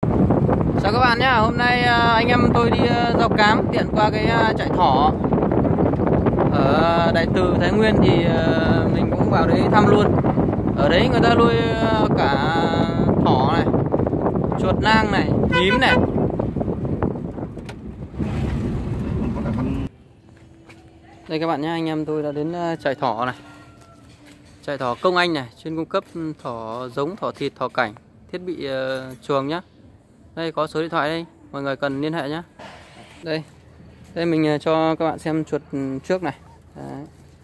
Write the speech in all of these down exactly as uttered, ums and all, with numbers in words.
Chào các bạn nhé, hôm nay anh em tôi đi rau cám tiện qua cái trại thỏ ở Đại Từ, Thái Nguyên thì mình cũng vào đấy thăm luôn. Ở đấy người ta nuôi cả thỏ này, chuột nang này, nhím này. Đây các bạn nhé, anh em tôi đã đến trại thỏ này. Trại thỏ Công Anh này, chuyên cung cấp thỏ giống, thỏ thịt, thỏ cảnh, thiết bị uh, chuồng nhá. Đây có số điện thoại đây, mọi người cần liên hệ nhé. Đây, đây mình cho các bạn xem chuột trước này. Đấy.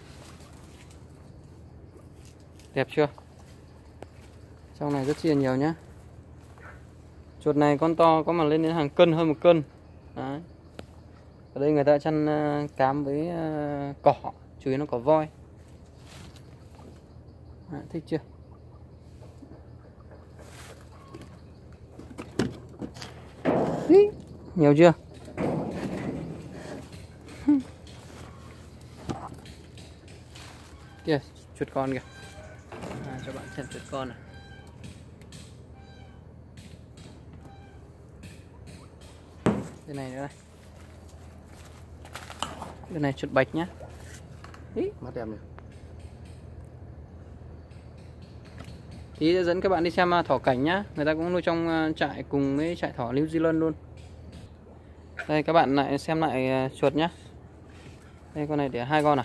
Đẹp chưa? Trong này rất chi là nhiều nhá. Chuột này con to có mà lên đến hàng cân, hơn một cân. Đấy. Ở đây người ta chăn cám với cỏ, chủ yếu nó cỏ voi. Đấy, thích chưa? Nhiều chưa? Kìa, chuột con kìa. À, cho bạn xem chuột con này. Đây này nữa này. Đây này chuột bạch nhá. Ý, mắt đẹp nhỉ. Tí sẽ dẫn các bạn đi xem thỏ cảnh nhá. Người ta cũng nuôi trong trại cùng với trại thỏ New Zealand luôn. Đây các bạn lại xem lại chuột nhá. Đây con này để hai con này.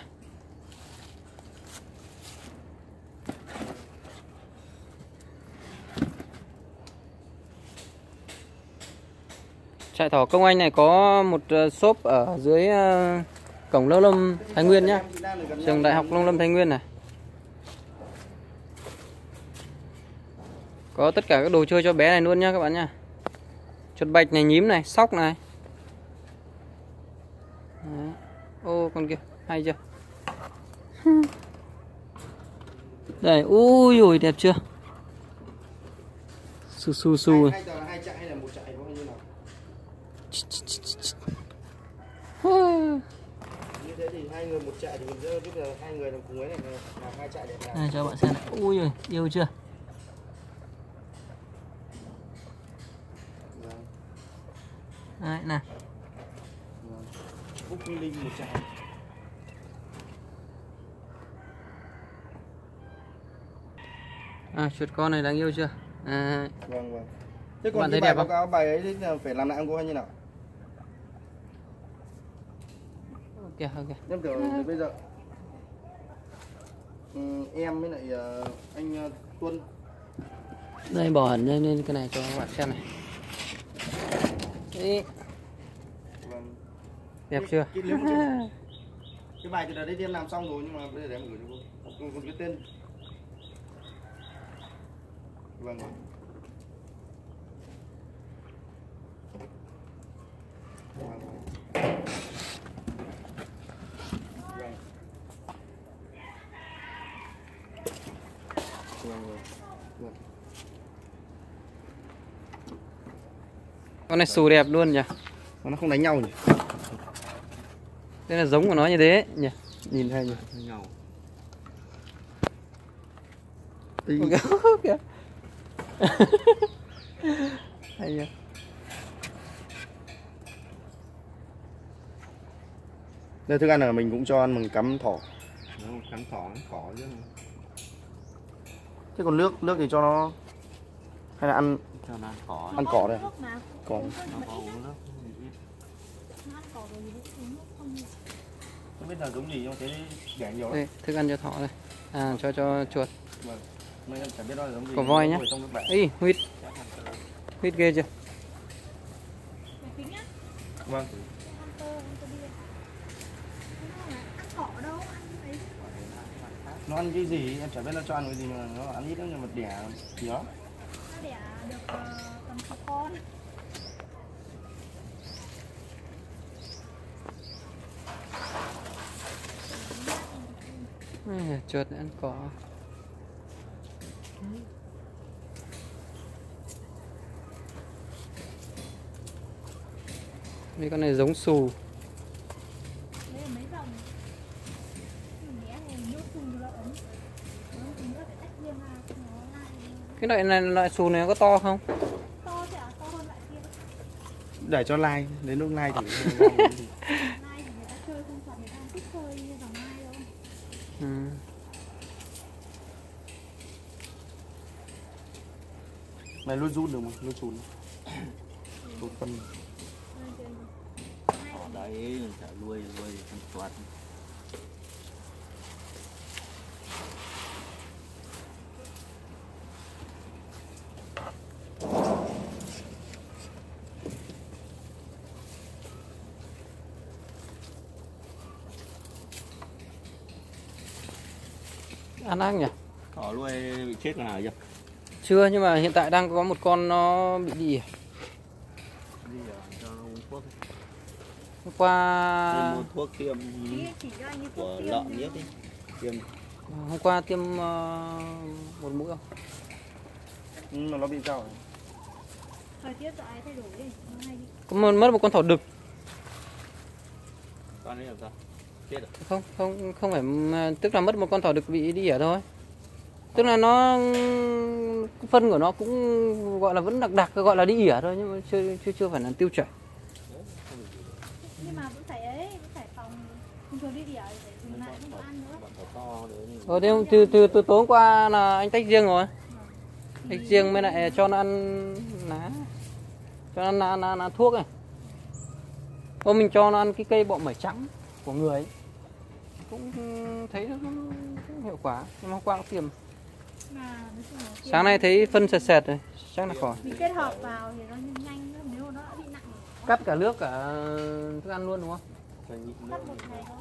Trại thỏ Công Anh này có một shop ở dưới cổng Nông Lâm Thái Nguyên nhá. Trường Đại học Nông Lâm Thái Nguyên này. Có tất cả các đồ chơi cho bé này luôn nhá các bạn nhá. Chuột bạch này, nhím này, sóc này. Đấy. Ô con kia, hay chưa? Đây, ui ui đẹp chưa? Su su su. Hai, hai, hai chạy hay là một chạy có như nào? Như thế thì hai người một chạy thì mình sẽ biết là hai người làm cùng ấy này làm hai chạy để làm. Này cho bạn xem này. Ui ui, yêu chưa? Đấy nè. Búc Linh một chạy. À, chuột con này đáng yêu chưa? À, vâng vâng. Thế còn cái bài báo cáo bài ấy thì phải làm lại ông cô hay như nào? Ok ok. Em kiểu à. Bây giờ ừ, em với lại uh, anh uh, Tuân. Đây bỏ hẳn lên, lên cái này cho các bạn xem này. Đấy. Vâng. Đẹp chưa? Cái, cái, cái, cái bài từ đấy em làm xong rồi nhưng mà bây giờ để em gửi cho cô. Cô còn cái tên. Vâng. Vâng. Vâng. Vâng. Con này xù đẹp luôn nhỉ. Nó không đánh nhau nhỉ. Đây là giống của nó như thế nhỉ. Nhìn hay nhỉ. Nhau. Kìa. Hay nhỉ. Đây thức ăn là mình cũng cho ăn bằng cắm thỏ. Đúng, cắm thỏ cỏ chứ. Thế còn nước nước thì cho nó hay là ăn cho nó ăn cỏ. Ăn cỏ đây. Cỏ. Không biết là giống gì nhưng thế đẻ nhiều lắm. Thức ăn cho thỏ đây. À cho cho chuột. Vâng. Mấy em chẳng biết nó là giống gì. Cỏ voi nhá. Ý, huyết. Huyết ghê chưa? Vâng. Nó ăn cái gì em chẳng biết nó cho ăn cái gì mà nó ăn ít lắm nhưng mà đẻ gì đó. Nó đẻ được tầm sáu con. À, chuột ăn cỏ. Mấy con này giống xù. Cái loại này loại xù này có to không? To chứ ạ, to hơn lại Để cho like, đến lúc like thì Ừ. mày luôn run được mà, luôn chùn. Một phần. Ở đấy chả nuôi nuôi con toát. Ăn ác nhỉ? Thỏ nuôi bị chết con nào chưa? Chưa, nhưng mà hiện tại đang có một con nó bị gì? Đi cho nó uống thuốc. Hôm qua Đi mua thuốc tiêm của lợn nhất đi. Tiêm. Hôm qua tiêm uh, một mũi không? Ừ, mà nó bị sao rồi? Thời tiết giờ ai thay đổi đi, nó hay đi. Có một, mất một con thỏ đực. Con ấy làm sao? Chết rồi. Không, không không phải mà- tức là mất một con thỏ đực bị đi ỉa thôi. Tức là nó cái phân của nó cũng gọi là vẫn đặc đặc gọi là đi ỉa thôi, nhưng mà chưa chưa chưa phải là tiêu chảy. Nhưng mà vẫn phải ấy, vẫn phải phòng. Bình thường đi đỉa thì phải dùng lại không có ăn nữa. Bọn thỏ to đấy. Ờ thế từ từ từ tối hôm qua là anh tách riêng rồi. Tách riêng mới lại cho nó ăn lá. Cho nó ăn, ăn, ăn, ăn thuốc này. Hôm mình cho nó ăn cái cây bọ mẩy trắng của người ấy. Cũng thấy nó cũng hiệu quả, nhưng mà hôm qua cũng tiêm. Mà nói chung là Sáng nay thấy phân sệt sệt rồi, chắc là khỏi. mình kết hợp vào thì nó nhanh nữa, nếu mà nó đã bị nặng rồi. Cắt cả nước cả thức ăn luôn đúng không? Cắt một ngày thôi.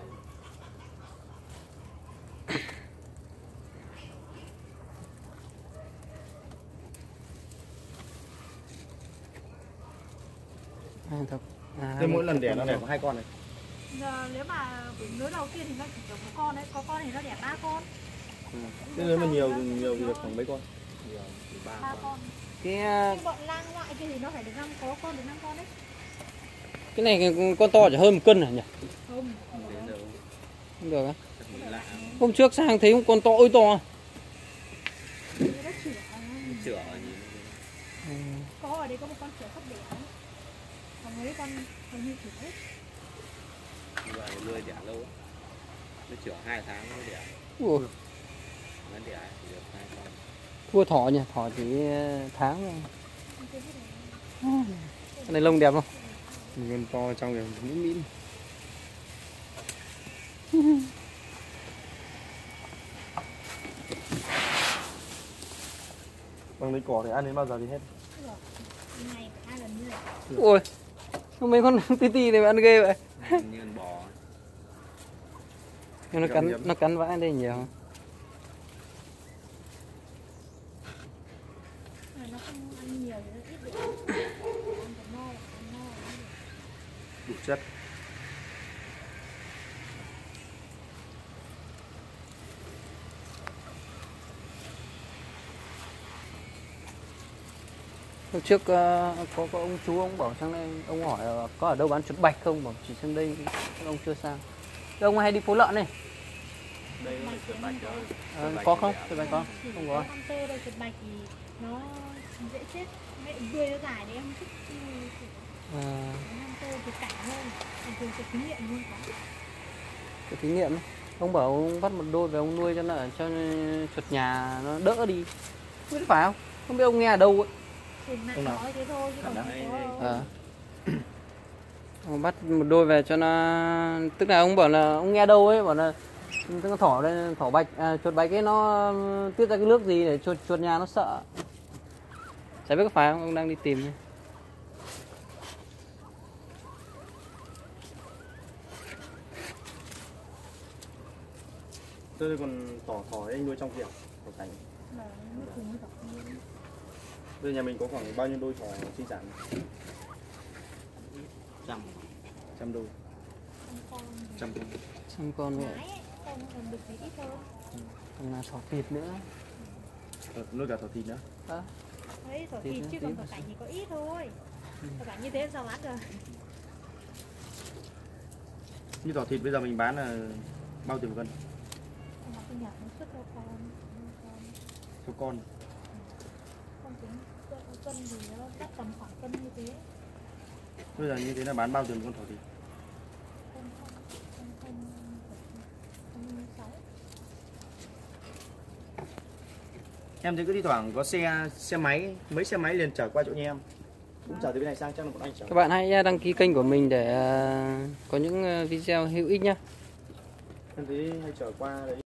À, thật. À, Thế mỗi lần đẻ nó đẻ có hai con này. Giờ nếu mà lứa đầu tiên thì nó chỉ có một con đấy, có con thì nó đẻ ba con. Ừ. Thế nếu mà nhiều nhiều thì được khoảng mấy con? Nhiều thì ba Ba con. con. cái Nhưng bọn lang loại kia thì nó phải được năm có con được năm con đấy. cái này con to chỉ hơn một cân à nhỉ? Không, không Đến được. giờ Không được á. chắc mình lạ. Hôm trước sang thấy một con to ôi to. Nó chửa. Chữa gì. Ừ. Có ở đây có một con chửa sắp đẻ. Còn mấy con hầu như chửa hết. Giờ nuôi đẻ lâu. Nó chữa hai tháng nó đẻ. Ủa, Nó đẻ thì được hai con. thua thỏ nhỉ? Thỏ chỉ tháng thôi. Cái này lông đẹp không? Con to trong kìa, mĩn mĩn. Bằng lấy cỏ thì ăn đến bao giờ thì hết. Ngày phải hai lần như này. Ôi, mấy con tí tí này mà ăn ghê vậy. Như con bò. Nhưng nó cắn nó cắn vãi đây nhiều. Mà nó không ăn nhiều thì nó ít được. Ăn còn no là ăn no. Đủ chất. Hôm trước uh, có có ông chú ông bảo sang đây, ông hỏi uh, có ở đâu bán chuột bạch không, bảo chỉ sang đây, ông chưa sang. Thế ông hay đi phố lợn này. Đây là chuột bạch rồi. Ờ, có không? Chuột bạch có? Không có. Con tơ đây, chuột bạch thì nó dễ chết. Mẹ đuôi nó dài đấy em thích. À, Con tơ thì cảnh hơn. Còn thường sẽ thí nghiệm luôn có. cái thí nghiệm ấy. Ông bảo ông bắt một đôi về ông nuôi cho nó cho chuột nhà nó đỡ đi. Không biết phải không? Không biết ông nghe ở đâu ấy. Trên mạng nói thế thôi chứ còn không có đâu. À. Ông bắt một đôi về cho nó, tức là ông bảo là ông nghe đâu ấy, bảo là cái con thỏ đây, thỏ bạch, à, chuột bạch ấy nó tiết ra cái nước gì để chuột chuột nhà nó sợ. Chả biết có phải không, ông đang đi tìm này. Tôi còn tỏ thỏ anh nuôi trong kia, thỏ cảnh. Mà nó cùng với thỏ kia. Bây giờ nhà mình có khoảng bao nhiêu đôi thỏ sinh sản? Trăm. Trăm đôi. Con con. Trăm con. Xong con vậy, Nái ấy, con còn được thì ít hơn. còn là thỏ thịt nữa. Ờ, nuôi cả thỏ thịt nữa. À, Đấy, thỏ Thịt thịt nữa, chứ thịt còn nữa. thỏ cảnh thì có ít thôi. Thỏ cảnh như thế sao bán được? Như thỏ thịt bây giờ mình bán là bao tiền một cân? Còn mà con nhỏ nó xuất cho con. Con Cho con. con tính cân cân thì nó đắt tầm khoảng cân như thế. Bây giờ như thế là bán bao tiền con thỏ thịt? Em thấy cứ đi thoảng có xe xe máy, mấy xe máy liền chở qua chỗ nhà em. Cũng chở từ bên này sang, chắc là bọn anh chở. Các bạn hãy đăng ký kênh của mình để có những video hữu ích nhé. Em thấy hay chở qua đấy.